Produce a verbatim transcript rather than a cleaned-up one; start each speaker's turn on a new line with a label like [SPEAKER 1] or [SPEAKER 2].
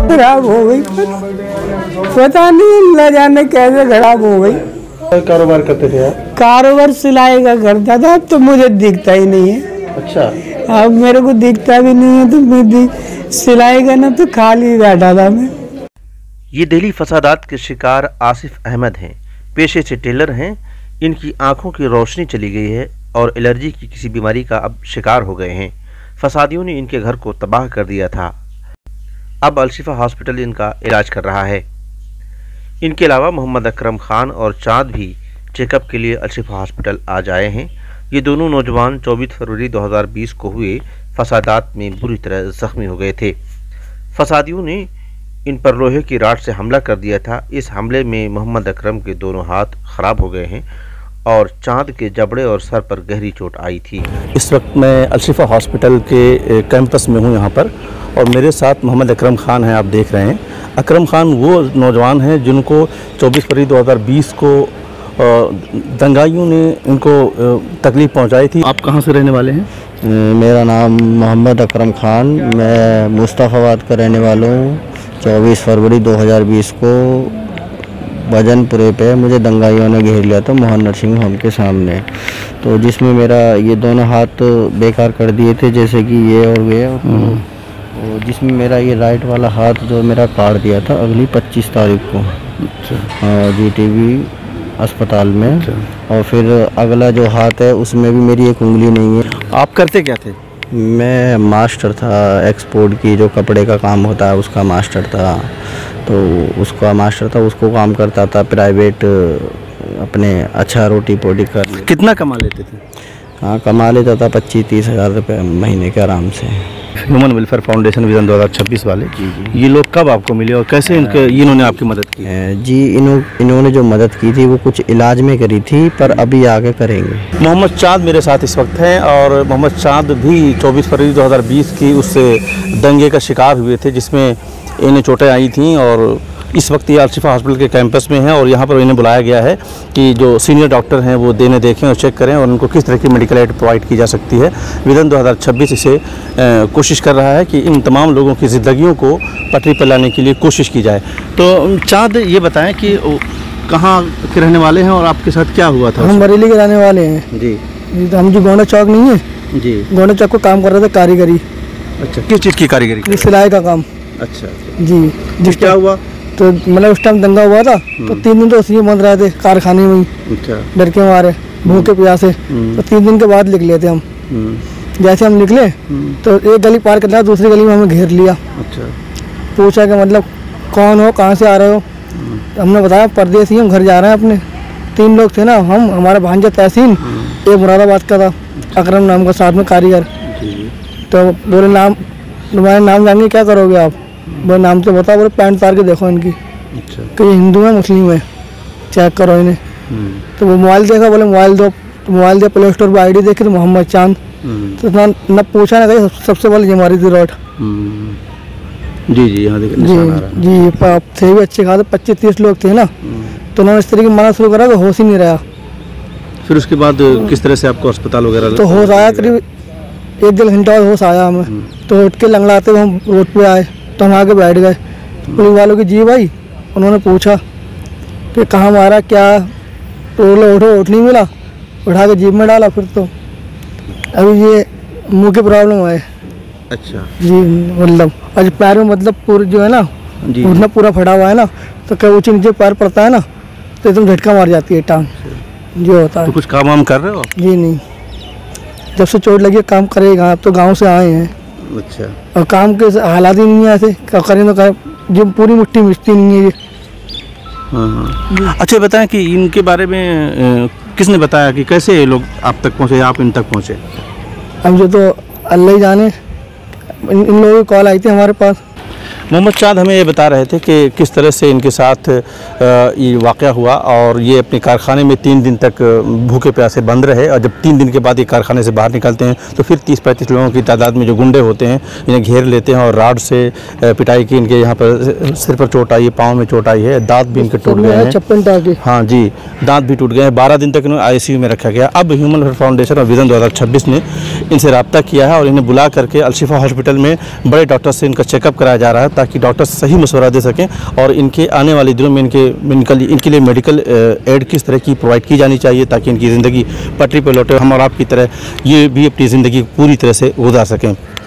[SPEAKER 1] खराब हो गई, पता नहीं न जाने कैसे खराब हो गई।
[SPEAKER 2] कारोबार करते थे आप?
[SPEAKER 1] कारोबार सिलाई का करता था, अब तो मुझे दिखता ही नहीं है।
[SPEAKER 2] अच्छा।
[SPEAKER 1] अब मेरे को दिखता भी नहीं है, तो मैं सिलाई करना तो खाली बैठा था मैं।
[SPEAKER 3] ये दिली फसादात के शिकार आसिफ अहमद हैं। पेशे से टेलर हैं। इनकी आंखों की रोशनी चली गई है और एलर्जी की किसी बीमारी का अब शिकार हो गए हैं। फसादियों ने इनके घर को तबाह कर दिया था। अब अलशिफा हॉस्पिटल इनका इलाज कर रहा है। इनके अलावा मोहम्मद अकरम खान और चाँद भी चेकअप के लिए अलशिफा हॉस्पिटल आज आए हैं। ये दोनों नौजवान चौबीस फरवरी दो हज़ार बीस को हुए फसादात में बुरी तरह जख्मी हो गए थे। फसादियों ने इन पर लोहे की राड से हमला कर दिया था। इस हमले में मोहम्मद अकरम के दोनों हाथ खराब हो गए हैं और चाँद के जबड़े और सर पर गहरी चोट आई थी।
[SPEAKER 2] इस वक्त मैं अलशिफा हॉस्पिटल के कैंपस में हूँ यहाँ पर, और मेरे साथ मोहम्मद अकरम खान हैं। आप देख रहे हैं अकरम खान वो नौजवान हैं जिनको चौबीस फरवरी दो हज़ार बीस को दंगाइयों ने इनको तकलीफ़ पहुँचाई थी। आप कहाँ से रहने वाले हैं?
[SPEAKER 4] मेरा नाम मोहम्मद अकरम खान, मैं मुस्तफ़ाबाद का रहने वाला हूँ। चौबीस फरवरी दो हज़ार बीस को भजनपुरे पे मुझे दंगाइयों ने घेर लिया था मोहन नर्सिंग होम के सामने, तो जिसमें मेरा ये दोनों हाथ बेकार कर दिए थे, जैसे कि ये और ये, और जिसमें मेरा ये राइट वाला हाथ जो मेरा काट दिया था अगली पच्चीस तारीख को जी टी वी अस्पताल में। और फिर अगला जो हाथ है उसमें भी मेरी एक उंगली नहीं है।
[SPEAKER 2] आप करते क्या थे?
[SPEAKER 4] मैं मास्टर था, एक्सपोर्ट की जो कपड़े का काम होता है उसका मास्टर था, तो उसका मास्टर था, उसको काम करता था प्राइवेट, अपने अच्छा रोटी पोटी कर।
[SPEAKER 2] कितना कमा लेते थे?
[SPEAKER 4] हाँ, कमा लेता था पच्चीस तीस हज़ार रुपये महीने के आराम से।
[SPEAKER 2] ह्यूमन वेलफेयर फाउंडेशन विजन दो हज़ार छब्बीस वाले जी जी ये लोग कब आपको मिले और कैसे इनके इन्होंने आपकी मदद की?
[SPEAKER 4] जी इन्हों इन्होंने जो मदद की थी वो कुछ इलाज में करी थी, पर अभी आगे करेंगे।
[SPEAKER 2] मोहम्मद चाँद मेरे साथ इस वक्त हैं, और मोहम्मद चाँद भी चौबीस फरवरी दो हज़ार बीस की उस दंगे का शिकार हुए थे जिसमें इन्हें चोटें आई थीं, और इस वक्त ये अलशिफा हॉस्पिटल के कैंपस में हैं और यहाँ पर इन्हें बुलाया गया है कि जो सीनियर डॉक्टर हैं वो देने देखें और चेक करें और उनको किस तरह की मेडिकल एड प्रोवाइड की जा सकती है। विजन दो हज़ार छब्बीस इसे कोशिश कर रहा है कि इन तमाम लोगों की ज़िंदगियों को पटरी पर लाने के लिए कोशिश की जाए। तो चाँद ये बताएं कि कहाँ के रहने वाले हैं और आपके साथ क्या हुआ था?
[SPEAKER 1] हम बरेली के रहने वाले हैं जी। तो हम जो गोंडा चौक नहीं है जी, गोंडा चौक को काम कर रहे थे कारीगरी।
[SPEAKER 2] अच्छा, किस चीज़ की कारीगरी?
[SPEAKER 1] सिलाई का काम।
[SPEAKER 2] अच्छा
[SPEAKER 1] जी। जिस
[SPEAKER 2] क्या हुआ
[SPEAKER 1] तो मतलब उस टाइम दंगा हुआ था, तो तीन दिन तो उसी में बंद रहे थे कारखाने में ही। अच्छा। डर के मारे, भूखे प्यासे, तो तीन दिन के बाद निकले थे हम। जैसे हम निकले तो एक गली पार कर लिया, दूसरी गली में हमें घेर लिया। अच्छा। पूछा कि मतलब कौन हो, कहाँ से आ रहे हो? हमने बताया परदेसी हम घर जा रहे हैं अपने। तीन लोग थे ना, हम, हमारा भांजा तहसीन, एक मुरादाबाद का था अकरम नाम का, साथ में कारीगर। तो बोले नाम तुम्हारे नाम जानेंगे, क्या करोगे आप? बोले नाम तो बताओ। बोले पैंट तार के देखो इनकी। अच्छा। कि ये हिंदू है मुस्लिम है, चेक करो इन्हें। तो वो मोबाइल देखा, बोले मोबाइल दो, तो मोबाइल दिया, प्ले स्टोर पर आई डी देखी तो मोहम्मद चाँद। तो ना न पूछा ना कहीं, सबसे पहले ये हमारी थी रोड।
[SPEAKER 2] जी जी यहाँ देखिए
[SPEAKER 1] जी जी थे भी अच्छे खासे, पच्चीस तीस लोग थे ना, तो उन्होंने इस तरीके मना शुरू करा तो होश ही नहीं रहा।
[SPEAKER 2] फिर उसके बाद किस तरह से आपको अस्पताल वगैरह?
[SPEAKER 1] तो होश आया, करीब एक डेढ़ घंटा होश आया हमें। तो उठ के लंगड़ाते हुए हम रोड पे आए, तो हम आके बैठ गए। पुलिस वालों की जी भाई, उन्होंने पूछा कि कहाँ मारा क्या, तो बोले उठो, उठ नहीं मिला, उठा के जीप में डाला। फिर तो अभी ये मुंह की प्रॉब्लम है। अच्छा जी, मतलब आज पैर में मतलब पूरे जो है ना घुटना पूरा फटा हुआ है ना, तो क्या ऊँचे नीचे पैर पड़ता है ना तो एकदम झटका मार जाती है टांग, जो होता है।
[SPEAKER 2] तो कुछ काम वाम कर रहे हो?
[SPEAKER 1] जी नहीं, जब से चोट लगी काम करेगा। आप तो गांव से आए हैं। अच्छा। और काम के हालात ही नहीं है ऐसे, क्या करें तो करें, जो पूरी मुट्ठी मिचती नहीं है ये।
[SPEAKER 2] हाँ। अच्छा बताएं कि इनके बारे में किसने बताया कि कैसे ये लोग आप तक पहुँचे, आप इन तक पहुँचे?
[SPEAKER 1] अब जो तो अल्लाह ही जाने, इन, इन लोगों की कॉल आई थी हमारे पास।
[SPEAKER 2] मोहम्मद चाँद हमें ये बता रहे थे कि किस तरह से इनके साथ ये वाक़या हुआ, और ये अपने कारखाने में तीन दिन तक भूखे प्यासे बंद रहे, और जब तीन दिन के बाद ये कारखाने से बाहर निकलते हैं तो फिर तीस पैंतीस लोगों की तादाद में जो गुंडे होते हैं इन्हें घेर लेते हैं और राड से पिटाई की। इनके यहाँ पर सिर पर चोट आई है, पाँव में चोट आई है, दांत भी इनके टूट गए हैं,
[SPEAKER 1] चप्पन टाके।
[SPEAKER 2] हाँ जी, दांत भी टूट गए हैं। बारह दिन तक इन्हें आई सी यू में रखा गया। अब ह्यूमन वेलफेयर फाउंडेशन और विजन दो हज़ार छब्बीस ने इनसे रब्ता किया है और इन्हें बुला करके अलशिफा हॉस्पिटल में बड़े डॉक्टर से इनका चेकअप कराया जा रहा है ताकि डॉक्टर सही मशवरा दे सकें और इनके आने वाले दिनों में इनके इनके इनके लिए मेडिकल एड किस तरह की प्रोवाइड की जानी चाहिए ताकि इनकी ज़िंदगी पटरी पर लौटे, हम और आपकी तरह ये भी अपनी ज़िंदगी पूरी तरह से गुजार सकें।